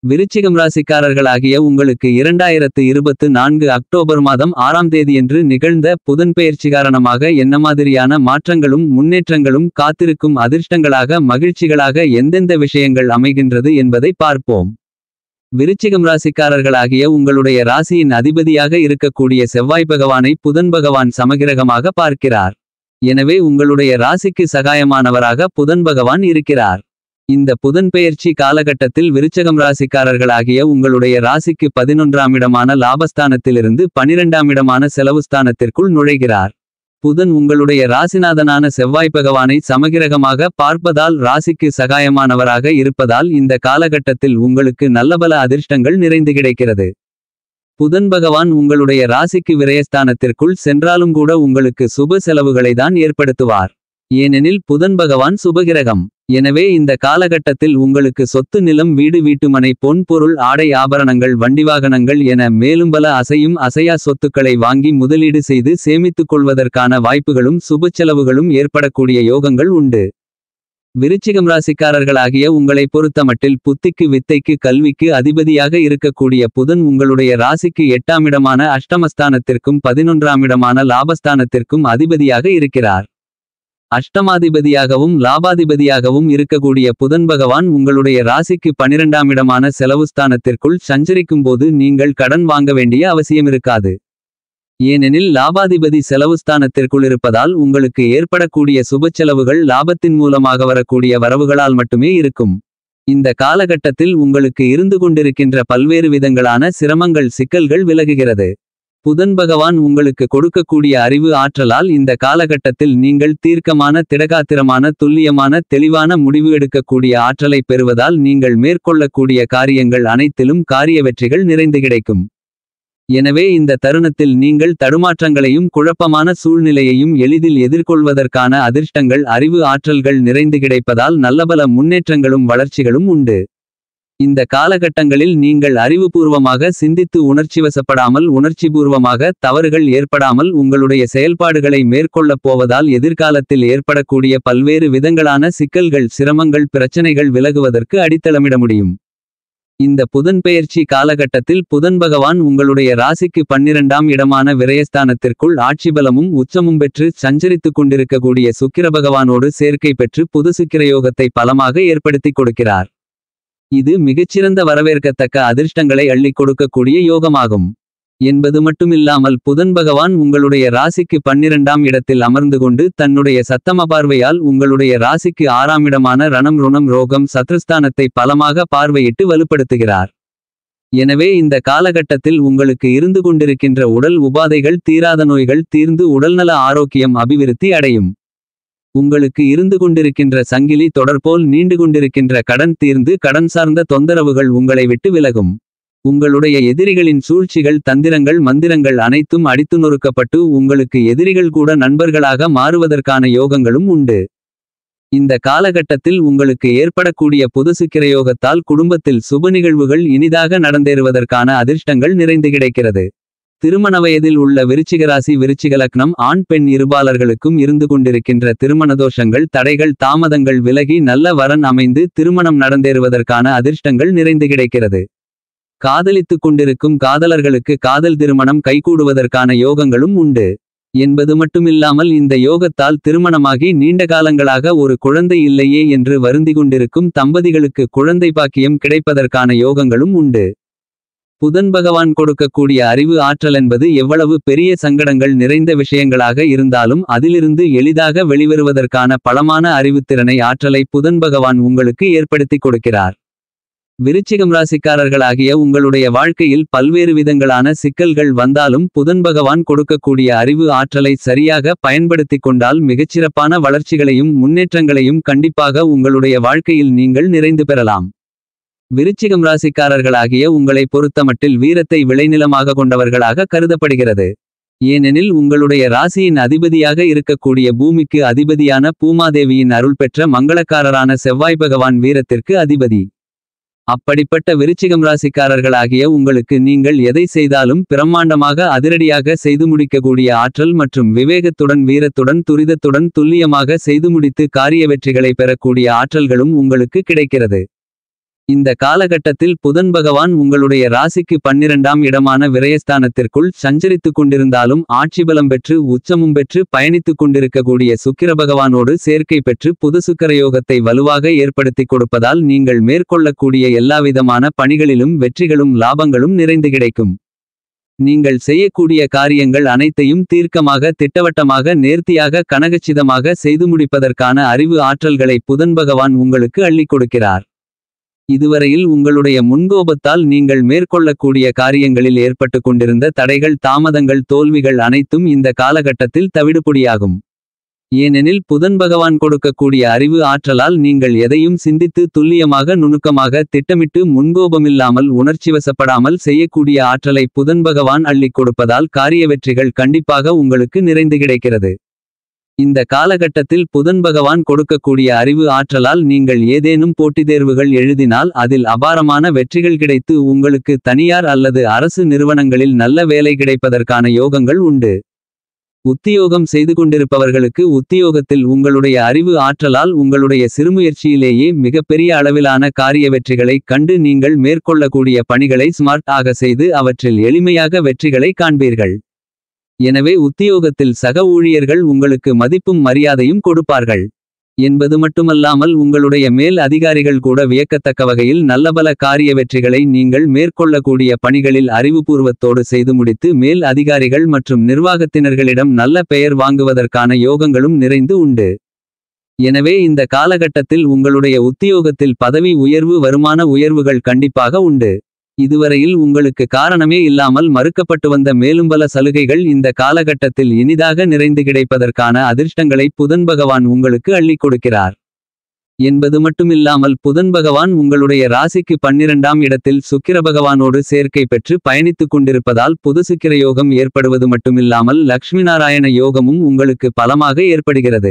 விருச்சிகம் ராசிக்காரர்களாகிய உங்களுக்கு 2024 அக்டோபர் மாதம் 6ஆம் தேதியன்று நிகழ்ந்த புதன் பெயர்ச்சி காரணமாக என்ன மாதிரியான மாற்றங்களும் முன்னேற்றங்களும் காத்திருக்கும் அதிர்ஷ்டங்களாக மகிழ்ச்சிகளாக எந்தெந்த விஷயங்கள் அமைகின்றது என்பதை பார்ப்போம். விருச்சிகம் ராசிக்காரர்களாகிய உங்களுடைய ராசியின் அதிபதியாக இருக்கக்கூடிய செவ்வாய் பகவானை புதன் பகவான் சமகிரகமாக பார்க்கிறார். எனவே உங்களுடைய ராசிக்கு சகாயமானவராக புதன் பகவான் இருக்கிறார். இந்த புதன் பெயர்ச்சி காலகட்டத்தில் விருச்சகம் ராசிக்காரர்களாகிய உங்களுடைய ராசிக்கு 11ஆம் இடமான லாபஸ்தானத்திலிருந்து 12ஆம் இடமான செலவுஸ்தானத்திற்குள் நுழைகிறார். புதன் உங்களுடைய ராசிநாதனான செவ்வாய் பகவானை சமகிரகமாக பார்ப்பதால் ராசிக்கு சகாயமானவராக இருப்பதால் இந்த காலகட்டத்தில் உங்களுக்கு நல்லபல அதிர்ஷ்டங்கள் நிறைந்து கிடைக்கிறது. புதன் பகவான் உங்களுடைய ராசிக்கு விரயஸ்தானத்திற்குள் சென்றாலும் கூட உங்களுக்கு சுப செலவுகளை தான் ஏற்படுத்துவார். ஏனெனில் புதன் பகவான் சுபகிரகம். எனவே இந்த காலகட்டத்தில் உங்களுக்கு சொத்து நிலம் வீடு வீட்டுமனை பொன் பொருள் ஆடை ஆபரணங்கள் வண்டிவாகனங்கள் என மேலும் பல அசையும் அசையா சொத்துக்களை வாங்கி முதலீடு செய்து சேமித்துக் கொள்வதற்கான வாய்ப்புகளும் சுப செலவுகளும் ஏற்படக்கூடிய யோகங்கள் உண்டு. விருச்சிகம் ராசிக்காரர்களாகிய உங்களை பொறுத்தமட்டில் புத்திக்கு வித்தைக்கு கல்விக்கு அதிபதியாக இருக்கக்கூடிய புதன் உங்களுடைய ராசிக்கு 8ஆம் இடமான அஷ்டமஸ்தானத்திற்கும் 11ஆம் இடமான லாபஸ்தானத்திற்கும் அதிபதியாக இருக்கிறார். அஷ்டமாதிபதியாகவும் லாபாதிபதியாகவும் இருக்கக்கூடிய புதன் பகவான் உங்களுடைய ராசிக்கு 12ஆம் இடமான செலவுஸ்தானத்திற்குள் சஞ்சரிக்கும்போது நீங்கள் கடன் வாங்க வேண்டிய அவசியமிருக்காது. ஏனெனில் லாபாதிபதி செலவுஸ்தானத்திற்குள் இருப்பதால் உங்களுக்கு ஏற்படக்கூடிய சுபச்செலவுகள் லாபத்தின் மூலமாக வரக்கூடிய வரவுகளால் மட்டுமே இருக்கும். இந்த காலகட்டத்தில் உங்களுக்கு இருந்து கொண்டிருக்கின்ற பல்வேறு விதங்களான சிரமங்கள் சிக்கல்கள் விலகுகிறது. புதன் பகவான் உங்களுக்கு கொடுக்கக்கூடிய அறிவு ஆற்றலால் இந்த காலகட்டத்தில் நீங்கள் தீர்க்கமான திடகாத்திரமான துல்லியமான தெளிவான முடிவு எடுக்கக்கூடிய ஆற்றலை பெறுவதால் நீங்கள் மேற்கொள்ளக்கூடிய காரியங்கள் அனைத்திலும் காரிய வெற்றிகள் நிறைந்து கிடைக்கும். எனவே இந்த தருணத்தில் நீங்கள் தடுமாற்றங்களையும் குழப்பமான சூழ்நிலையையும் எளிதில் எதிர்கொள்வதற்கான அதிர்ஷ்டங்கள் அறிவு ஆற்றல்கள் நிறைந்து கிடைப்பதால் நல்லபல முன்னேற்றங்களும் வளர்ச்சிகளும் உண்டு. இந்த காலகட்டங்களில் நீங்கள் அறிவுபூர்வமாக சிந்தித்து உணர்ச்சிவசப்படாமல் உணர்ச்சிபூர்வமாக தவறுகள் ஏற்படாமல் உங்களுடைய செயல்பாடுகளை மேற்கொள்ளப் போவதால் எதிர்காலத்தில் ஏற்படக்கூடிய பல்வேறு விதங்களான சிக்கல்கள் சிரமங்கள் பிரச்சனைகள் விலகுவதற்கு அடித்தளமிட முடியும். இந்த புதன் பெயர்ச்சி காலகட்டத்தில் புதன் பகவான் உங்களுடைய ராசிக்கு 12ஆம் இடமான விரயஸ்தானத்திற்குள் ஆட்சிபலமும் உச்சமும் பெற்று சஞ்சரித்துக் கொண்டிருக்கக்கூடிய சுக்கிர பகவானோடு சேர்க்கை பெற்று புது சுக்கிரயோகத்தை பலமாக ஏற்படுத்திக் கொடுக்கிறார். இது மிகச்சிறந்த வரவேற்கத்தக்க அதிர்ஷ்டங்களை அள்ளிக் கொடுக்கக்கூடிய யோகமாகும் என்பது மட்டுமில்லாமல் புதன் பகவான் உங்களுடைய ராசிக்கு 12ஆம் இடத்தில் அமர்ந்து கொண்டு தன்னுடைய சத்தம பார்வையால் உங்களுடைய ராசிக்கு 6ஆம் இடமான ரணம் ருணம் ரோகம் சத்ருஸ்தானத்தை பலமாக பார்வையிட்டு வலுப்படுத்துகிறார். எனவே இந்த காலகட்டத்தில் உங்களுக்கு இருந்து கொண்டிருக்கின்ற உடல் உபாதைகள் தீராத நோய்கள் தீர்ந்து உடல்நல ஆரோக்கியம் அபிவிருத்தி அடையும். உங்களுக்கு இருந்து கொண்டிருக்கின்ற சங்கிலி தொடர்போல் நீண்டு கொண்டிருக்கின்ற கடன் தீர்ந்து கடன் சார்ந்த தொந்தரவுகள் உங்களை விட்டு விலகும். உங்களுடைய எதிரிகளின் சூழ்ச்சிகள் தந்திரங்கள் மந்திரங்கள் அனைத்தும் அடித்து நொறுக்கப்பட்டு உங்களுக்கு எதிரிகள் கூட நண்பர்களாக மாறுவதற்கான யோகங்களும் உண்டு. இந்த காலகட்டத்தில் உங்களுக்கு ஏற்படக்கூடிய புது சுக்கிரயோகத்தால் குடும்பத்தில் சுப நிகழ்வுகள் இனிதாக நடந்தேறுவதற்கான அதிர்ஷ்டங்கள் நிறைந்து கிடைக்கிறது. திருமண வயதில் உள்ள விருச்சிகராசி விருச்சிக லக்னம் ஆண் பெண் இருபாலர்களுக்கும் இருந்து கொண்டிருக்கின்ற திருமணதோஷங்கள் தடைகள் தாமதங்கள் விலகி நல்ல வரன் அமைந்து திருமணம் நடந்தேறுவதற்கான அதிர்ஷ்டங்கள் நிறைந்து கிடைக்கிறது. காதலித்துக் கொண்டிருக்கும் காதலர்களுக்கு காதல் திருமணம் கைகூடுவதற்கான யோகங்களும் உண்டு என்பது மட்டுமில்லாமல் இந்த யோகத்தால் திருமணமாகி நீண்ட காலங்களாக ஒரு குழந்தை இல்லையே என்று வருந்தி கொண்டிருக்கும் தம்பதிகளுக்கு குழந்தை பாக்கியம் கிடைப்பதற்கான யோகங்களும் உண்டு. புதன் பகவான் கொடுக்கக்கூடிய அறிவு ஆற்றல் என்பது எவ்வளவு பெரிய சங்கடங்கள் நிறைந்த விஷயங்களாக இருந்தாலும் அதிலிருந்து எளிதாக வெளிவருவதற்கான பலமான அறிவுத்திறனை ஆற்றலை புதன் பகவான் உங்களுக்கு ஏற்படுத்தி கொடுக்கிறார். விருச்சிகம் ராசிக்காரர்களாகிய உங்களுடைய வாழ்க்கையில் பல்வேறு விதங்களான சிக்கல்கள் வந்தாலும் புதன் பகவான் கொடுக்கக்கூடிய அறிவு ஆற்றலை சரியாக பயன்படுத்திக் கொண்டால் மிகச்சிறப்பான வளர்ச்சிகளையும் முன்னேற்றங்களையும் கண்டிப்பாக உங்களுடைய வாழ்க்கையில் நீங்கள் நிறைந்து பெறலாம். விருச்சிகம் ராசிக்காரர்களாகிய உங்களை பொறுத்தமட்டில் வீரத்தை விளைநிலமாக கொண்டவர்களாக கருதப்படுகிறது. ஏனெனில் உங்களுடைய ராசியின் அதிபதியாக இருக்கக்கூடிய பூமிக்கு அதிபதியான பூமாதேவியின் அருள் பெற்ற மங்களக்காரரான செவ்வாய் பகவான் வீரத்திற்கு அதிபதி. அப்படிப்பட்ட விருச்சிகம் ராசிக்காரர்களாகிய உங்களுக்கு நீங்கள் எதை செய்தாலும் பிரம்மாண்டமாக அதிரடியாக செய்து முடிக்கக்கூடிய ஆற்றல் மற்றும் விவேகத்துடன் வீரத்துடன் துரிதத்துடன் துல்லியமாக செய்து முடித்து காரிய வெற்றிகளை பெறக்கூடிய ஆற்றல்களும் உங்களுக்கு கிடைக்கிறது. இந்த காலகட்டத்தில் புதன் பகவான் உங்களுடைய ராசிக்கு 12ஆம் இடமான விரயஸ்தானத்திற்குள் சஞ்சரித்துக் கொண்டிருந்தாலும் ஆட்சிபலம் பெற்று உச்சமும் பெற்று பயணித்துக் கொண்டிருக்கக்கூடிய சுக்கிர பகவானோடு சேர்க்கை பெற்று புது சுக்கிரயோகத்தை வலுவாக ஏற்படுத்திக் கொடுப்பதால் நீங்கள் மேற்கொள்ளக்கூடிய எல்லாவிதமான பணிகளிலும் வெற்றிகளும் லாபங்களும் நிறைந்து கிடைக்கும். நீங்கள் செய்யக்கூடிய காரியங்கள் அனைத்தையும் தீர்க்கமாக திட்டவட்டமாக நேர்த்தியாக கனகச்சிதமாக செய்து முடிப்பதற்கான அறிவு ஆற்றல்களை புதன் பகவான் உங்களுக்கு அள்ளிக் கொடுக்கிறார். இதுவரையில் உங்களுடைய முன்கோபத்தால் நீங்கள் மேற்கொள்ளக்கூடிய காரியங்களில் ஏற்பட்டு கொண்டிருந்த தடைகள் தாமதங்கள் தோல்விகள் அனைத்தும் இந்த காலகட்டத்தில் தவிடுபொடியாகும். ஏனெனில் புதன் பகவான் கொடுக்கக்கூடிய அறிவு ஆற்றலால் நீங்கள் எதையும் சிந்தித்து துல்லியமாக நுணுக்கமாக திட்டமிட்டு முன்கோபமில்லாமல் உணர்ச்சிவசப்படாமல் செய்யக்கூடிய ஆற்றலை புதன் பகவான் அள்ளிக் கொடுப்பதால் காரிய வெற்றிகள் கண்டிப்பாக உங்களுக்கு நிறைந்து கிடைக்கிறது. இந்த காலகட்டத்தில் புதன் பகவான் கொடுக்கக்கூடிய அறிவு ஆற்றலால் நீங்கள் ஏதேனும் போட்டித் தேர்வுகள் எழுதினால் அதில் அபாரமான வெற்றிகள் கிடைத்து உங்களுக்கு தனியார் அல்லது அரசு நிறுவனங்களில் நல்ல வேலை கிடைப்பதற்கான யோகங்கள் உண்டு. உத்தியோகம் செய்து கொண்டிருப்பவர்களுக்கு உத்தியோகத்தில் உங்களுடைய அறிவு ஆற்றலால் உங்களுடைய சிறுமுயற்சியிலேயே மிகப்பெரிய அளவிலான காரிய வெற்றிகளை கண்டு நீங்கள் மேற்கொள்ளக்கூடிய பணிகளை ஸ்மார்ட் ஆக செய்து அவற்றில் எளிமையாக வெற்றிகளை காண்பீர்கள். எனவே உத்தியோகத்தில் சக ஊழியர்கள் உங்களுக்கு மதிப்பும் மரியாதையும் கொடுப்பார்கள் என்பது மட்டுமல்லாமல் உங்களுடைய மேல் அதிகாரிகள் கூட வியக்கத்தக்க வகையில் நல்லபல காரிய வெற்றிகளை நீங்கள் மேற்கொள்ளக்கூடிய பணிகளில் அறிவுபூர்வத்தோடு செய்து முடித்து மேல் அதிகாரிகள் மற்றும் நிர்வாகத்தினர்களிடம் நல்ல பெயர் வாங்குவதற்கான யோகங்களும் நிறைந்து உண்டு. எனவே இந்த காலகட்டத்தில் உங்களுடைய உத்தியோகத்தில் பதவி உயர்வு வருமான உயர்வுகள் கண்டிப்பாக உண்டு. இதுவரையில் உங்களுக்கு காரணமே இல்லாமல் மறுக்கப்பட்டு வந்த மேலும் பல சலுகைகள் இந்த காலகட்டத்தில் இனிதாக நிறைந்து கிடைப்பதற்கான அதிர்ஷ்டங்களை புதன் பகவான் உங்களுக்கு அள்ளிக் கொடுக்கிறார் என்பது மட்டுமில்லாமல் புதன் பகவான் உங்களுடைய ராசிக்கு 12ஆம் இடத்தில் சுக்கிர பகவானோடு சேர்க்கை பெற்று பயணித்துக் கொண்டிருப்பதால் புது சுக்கிரயோகம் ஏற்படுவது மட்டுமில்லாமல் லக்ஷ்மி நாராயண யோகமும் உங்களுக்கு பலமாக ஏற்படுகிறது.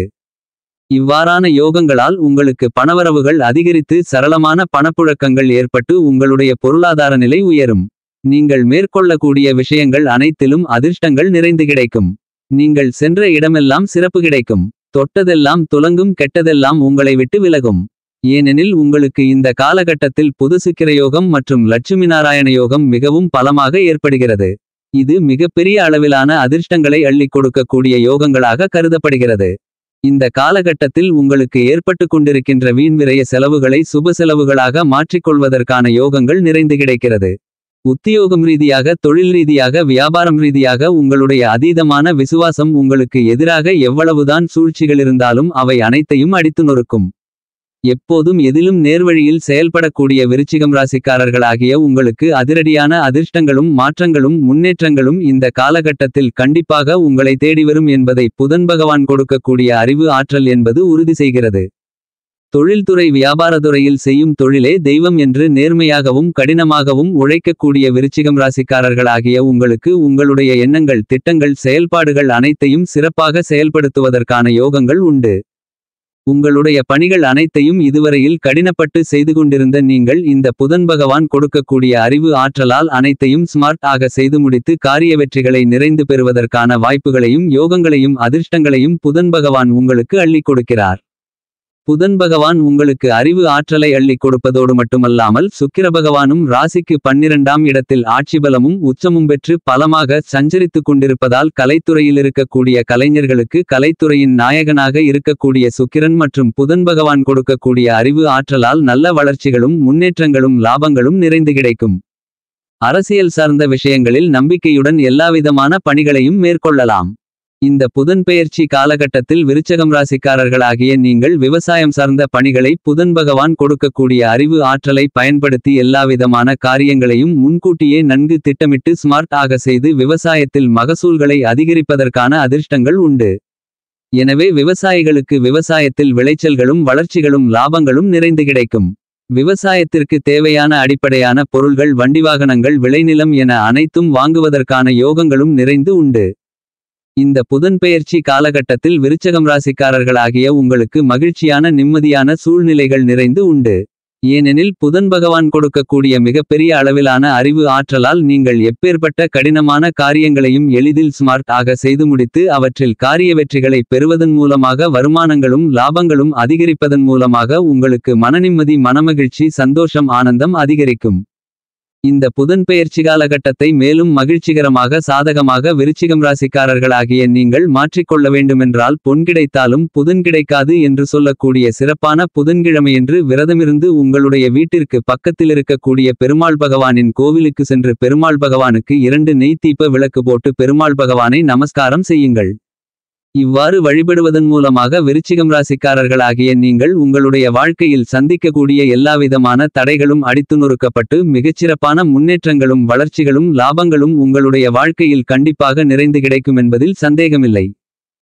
இவ்வாறான யோகங்களால் உங்களுக்கு பணவரவுகள் அதிகரித்து சரளமான பணப்புழக்கங்கள் ஏற்பட்டு உங்களுடைய பொருளாதார நிலை உயரும். நீங்கள் மேற்கொள்ளக்கூடிய விஷயங்கள் அனைத்திலும் அதிர்ஷ்டங்கள் நிறைந்து கிடைக்கும். நீங்கள் சென்ற இடமெல்லாம் சிறப்பு கிடைக்கும். தொட்டதெல்லாம் துலங்கும் கெட்டதெல்லாம் உங்களை விட்டு விலகும். ஏனெனில் உங்களுக்கு இந்த காலகட்டத்தில் புது சுக்கிரயோகம் மற்றும் லட்சுமி நாராயண யோகம் மிகவும் பலமாக ஏற்படுகிறது. இது மிகப்பெரிய அளவிலான அதிர்ஷ்டங்களை அள்ளிக் கொடுக்கக்கூடிய யோகங்களாக கருதப்படுகிறது. இந்த காலகட்டத்தில் உங்களுக்கு ஏற்பட்டு கொண்டிருக்கின்ற வீண்விரய செலவுகளை சுப செலவுகளாக மாற்றிக்கொள்வதற்கான யோகங்கள் நிறைந்து கிடைக்கிறது. உத்தியோகம் ரீதியாக தொழில் ரீதியாக வியாபாரம் ரீதியாக உங்களுடைய அதீதமான விசுவாசம் உங்களுக்கு எதிராக எவ்வளவுதான் சூழ்ச்சிகள் இருந்தாலும் அவை அனைத்தையும் அடித்து நொறுக்கும். எப்போதும் எதிலும் நேர்வழியில் செயல்படக்கூடிய விருச்சிகம் ராசிக்காரர்களாகிய உங்களுக்கு அதிரடியான அதிர்ஷ்டங்களும் மாற்றங்களும் முன்னேற்றங்களும் இந்த காலகட்டத்தில் கண்டிப்பாக உங்களை தேடிவரும் என்பதை புதன் பகவான் கொடுக்கக்கூடிய அறிவு ஆற்றல் என்பது உறுதி செய்கிறது. தொழில்துறை வியாபாரத்துறையில் செய்யும் தொழிலே தெய்வம் என்று நேர்மையாகவும் கடினமாகவும் உழைக்கக்கூடிய விருச்சிகம் ராசிக்காரர்களாகிய உங்களுக்கு உங்களுடைய எண்ணங்கள் திட்டங்கள் செயல்பாடுகள் அனைத்தையும் சிறப்பாக செயல்படுத்துவதற்கான யோகங்கள் உண்டு. உங்களுடைய பணிகள் அனைத்தையும் இதுவரையில் கடினப்பட்டு செய்து கொண்டிருந்த நீங்கள் இந்த புதன் பகவான் கொடுக்கக்கூடிய அறிவு ஆற்றலால் அனைத்தையும் ஸ்மார்ட் ஆக செய்து முடித்து காரிய வெற்றிகளை நிறைந்து பெறுவதற்கான வாய்ப்புகளையும் யோகங்களையும் அதிர்ஷ்டங்களையும் புதன் பகவான் உங்களுக்கு அள்ளிக் கொடுக்கிறார். புதன் பகவான் உங்களுக்கு அறிவு ஆற்றலை அள்ளிக் கொடுப்பதோடு மட்டுமல்லாமல் சுக்கிர பகவானும் ராசிக்கு 12ஆம் இடத்தில் ஆட்சிபலமும் உச்சமும் பெற்று பலமாக சஞ்சரித்துக் கொண்டிருப்பதால் கலைத்துறையில் இருக்கக்கூடிய கலைஞர்களுக்கு கலைத்துறையின் நாயகனாக இருக்கக்கூடிய சுக்கிரன் மற்றும் புதன் பகவான் கொடுக்கக்கூடிய அறிவு ஆற்றலால் நல்ல வளர்ச்சிகளும் முன்னேற்றங்களும் லாபங்களும் நிறைந்து கிடைக்கும். அரசியல் சார்ந்த விஷயங்களில் நம்பிக்கையுடன் எல்லாவிதமான பணிகளையும் மேற்கொள்ளலாம். இந்த புதன் பெயர்ச்சி காலகட்டத்தில் விருச்சகம் ராசிக்காரர்களாகிய நீங்கள் விவசாயம் சார்ந்த பணிகளை புதன் பகவான் கொடுக்கக்கூடிய அறிவு ஆற்றலை பயன்படுத்தி எல்லாவிதமான காரியங்களையும் முன்கூட்டியே நன்கு திட்டமிட்டு ஸ்மார்ட் ஆக செய்து விவசாயத்தில் மகசூல்களை அதிகரிப்பதற்கான அதிர்ஷ்டங்கள் உண்டு. எனவே விவசாயிகளுக்கு விவசாயத்தில் விளைச்சல்களும் வளர்ச்சிகளும் லாபங்களும் நிறைந்து கிடைக்கும். விவசாயத்திற்கு தேவையான அடிப்படையான பொருள்கள் வண்டிவாகனங்கள் விளைநிலம் என அனைத்தும் வாங்குவதற்கான யோகங்களும் நிறைந்து உண்டு. இந்த புதன் பெயர்ச்சி காலகட்டத்தில் விருச்சகம் ராசிக்காரர்களாகிய உங்களுக்கு மகிழ்ச்சியான நிம்மதியான சூழ்நிலைகள் நிறைந்து உண்டு. ஏனெனில் புதன் பகவான் கொடுக்கக்கூடிய மிகப்பெரிய அளவிலான அறிவு ஆற்றலால் நீங்கள் எப்பேற்பட்ட கடினமான காரியங்களையும் எளிதில் ஸ்மார்ட் ஆக செய்து முடித்து அவற்றில் காரிய வெற்றிகளை பெறுவதன் மூலமாக வருமானங்களும் லாபங்களும் அதிகரிப்பதன் மூலமாக உங்களுக்கு மனநிம்மதி மனமகிழ்ச்சி சந்தோஷம் ஆனந்தம் அதிகரிக்கும். இந்த புதன் பெயர்ச்சி காலகட்டத்தை மேலும் மகிழ்ச்சிகரமாக சாதகமாக விருச்சிகம் ராசிக்காரர்களாகிய நீங்கள் மாற்றிக்கொள்ள வேண்டுமென்றால் பொன் கிடைத்தாலும் புதன் கிடைக்காது என்று சொல்லக்கூடிய சிறப்பான புதன்கிழமையன்று விரதமிருந்து உங்களுடைய வீட்டிற்கு பக்கத்திலிருக்கக்கூடிய பெருமாள் பகவானின் கோவிலுக்கு சென்று பெருமாள் பகவானுக்கு 2 நெய் தீப விளக்கு போட்டு பெருமாள் பகவானை நமஸ்காரம் செய்யுங்கள். இவ்வாறு வழிபடுவதன் மூலமாக விருச்சிகம் ராசிக்காரர்களாகிய நீங்கள் உங்களுடைய வாழ்க்கையில் சந்திக்கக்கூடிய எல்லாவிதமான தடைகளும் அடித்து நொறுக்கப்பட்டு மிகச்சிறப்பான முன்னேற்றங்களும் வளர்ச்சிகளும் லாபங்களும் உங்களுடைய வாழ்க்கையில் கண்டிப்பாக நிறைந்து கிடைக்கும் என்பதில் சந்தேகமில்லை.